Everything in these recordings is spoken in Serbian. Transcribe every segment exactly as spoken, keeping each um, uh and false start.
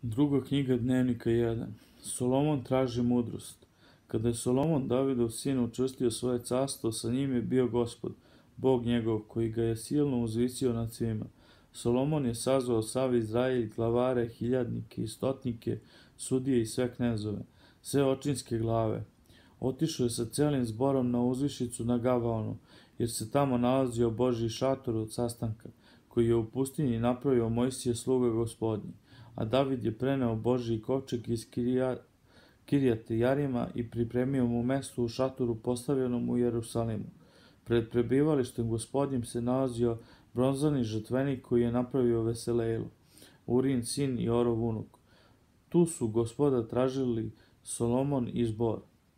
Druga knjiga Dnevnika jedan. Solomon traži mudrost. Kada je Solomon, Davidov sin, učvrstio svoje carstvo, sa njim je bio Gospod, Bog njegov, koji ga je silno uzvisio nad svima. Solomon je sazvao sav Izrael, glavare, hiljadnike i stotnike, sudije i sve knezove, sve očinske glave. Otišao je sa celim zborom na uzvišicu na Gavaonu, jer se tamo nalazio Božji šator od sastanka, koji je u pustinji napravio Mojsije sluga Gospodnji. A David je preneo Božji kovčeg iz Kirijate Jarima i pripremio mu mesto u šatoru postavljenom u Jerusalimu. Pred prebivalištem Gospodnjim se nalazio bronzani žrtvenik koji je napravio Veselejlu, Urin sin i Orov unuk. Tu su Gospoda tražili Solomon i zbor.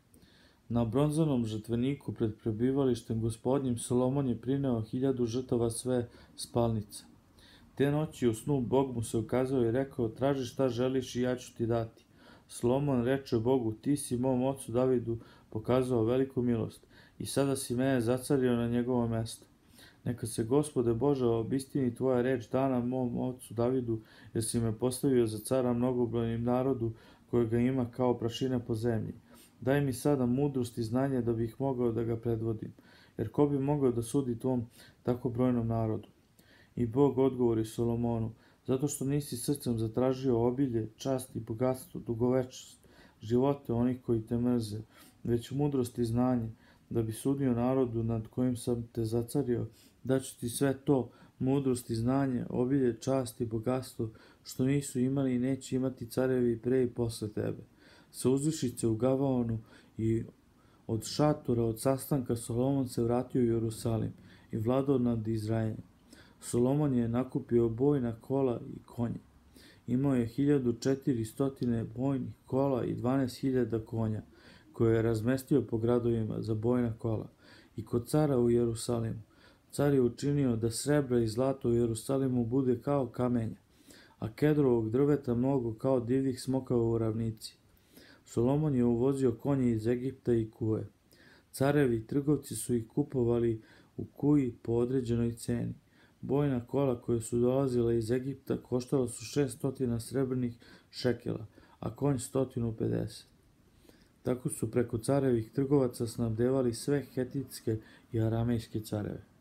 Na bronzanom žrtveniku pred prebivalištem Gospodnjim Solomon je prineo hiljadu žrtava sve spalnice. Te noći u snu Bog mu se ukazao i rekao: traži šta želiš i ja ću ti dati. Solomon reče Bogu: ti si mom ocu Davidu pokazao veliku milost i sada si mene zacario na njegovo mesto. Neka se, Gospode Bože, obistini tvoja reč dana mom ocu Davidu, jer si me postavio za cara mnogobrojnim narodu kojega ima kao prašina po zemlji. Daj mi sada mudrost i znanje da bih mogao da ga predvodim, jer ko bi mogao da sudi tvom tako brojnom narodu? I Bog odgovori Solomonu: zato što nisi srcem zatražio obilje, čast i bogatstvo, dugovečnost, živote onih koji te mrze, već mudrost i znanje, da bi sudio narodu nad kojim sam te zacario, daću ti sve to, mudrost i znanje, obilje, čast i bogatstvo, što nisu imali i neće imati carevi pre i posle tebe. Sa uzvišice u Gavaonu i od šatora od sastanka Solomon se vratio u Jerusalim i vladao nad Izraeljem. Solomon je nakupio bojna kola i konje. Imao je hiljadu četiri stotine bojnih kola i dvanaest hiljada konja, koje je razmestio po gradovima za bojna kola. I kod cara u Jerusalimu. Car je učinio da srebra i zlato u Jerusalimu bude kao kamenja, a kedrovog drveta mnogo kao divljih smokava u ravnici. Solomon je uvozio konje iz Egipta i Kue. Carevi i trgovci su ih kupovali u Kuji po određenoj ceni. Bojna kola koje su dolazila iz Egipta koštala su šest stotina srebrnih šekela, a konj stotinu pedeset. Tako su preko carevih trgovaca snabdevali sve hetitske i aramejske careve.